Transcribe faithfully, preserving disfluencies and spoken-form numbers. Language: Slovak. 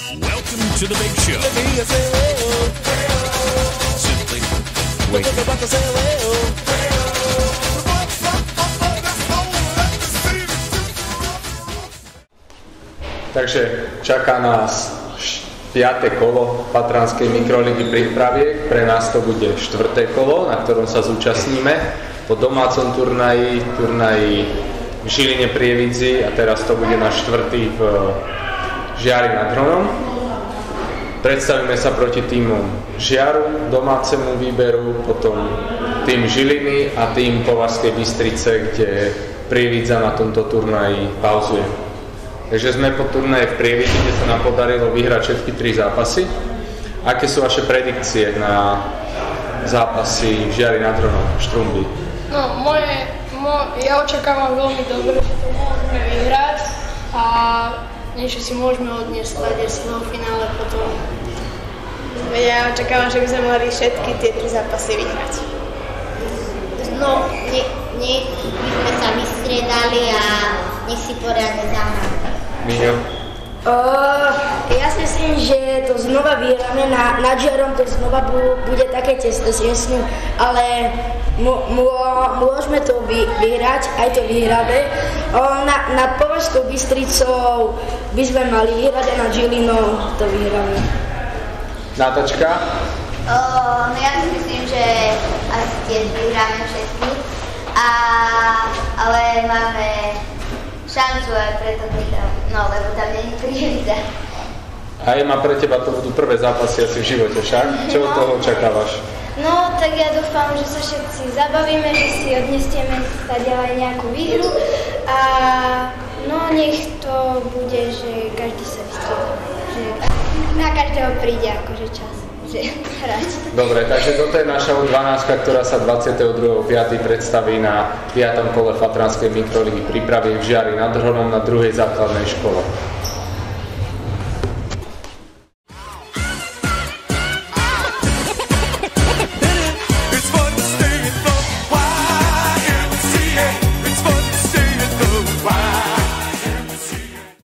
Welcome to the big show. Simply wake up. Takže čaká nás piate kolo Tatranskej mikroligy prípraviek. Pre nás to bude štvrté kolo, na ktorom sa zúčastníme po domácom turnaji, turnaji v Žiline Prievidzi a teraz to bude na štvrtý v Žiari nad Hronom. Predstavíme sa proti týmom Žiaru, domácemu výberu, potom tým Žiliny a tým Považskej Bystrice, kde Prievidza na tomto turnaji pauzuje. Takže sme po turnaji v Prievidzi, kde sa nám podarilo vyhrať všetky tri zápasy. Aké sú vaše predikcie na zápasy v Žiari nad Hronom, Štrumby? No, moje, mo, ja očakávam veľmi dobre, že to môžeme vyhrať a niečo si môžeme odniesť z toho finále potom. Ja očakávam, že by sme mohli všetky tie tri zápasy vyhrať. No, nech, nech by sme sa vystriedali a nech si poriadne zahráme. Miňo? Uh, ja si myslím, že to znova vyhráme, na, nad Žiarom to znova bu, bude také testo, si myslím, ale môžeme to vy, vyhrať, aj to vyhráme. Uh, na, nad Považskou Bystricou by sme mali vyhrať a nad Žilinou to vyhráme. Nátačka? Uh, no ja si myslím, že asi tiež vyhráme všetky, a, ale máme šancu aj preto, no lebo tam nie je Prievidza. Aj má pre teba to budú prvé zápasy asi v živote však? Čo od toho očakávaš? No, tak ja dúfam, že sa všetci zabavíme, že si odnesieme stadiaľ aj nejakú výhru a no nech to bude, že každý sa vystriedá, že na každého príde akože čas. Dobre, takže toto je naša ú dvanásť, ktorá sa dvadsiateho druhého piateho predstaví na piatom kole Tatranskej mikroligy prípravy v Žiari nad Hronom na druhej základnej škole.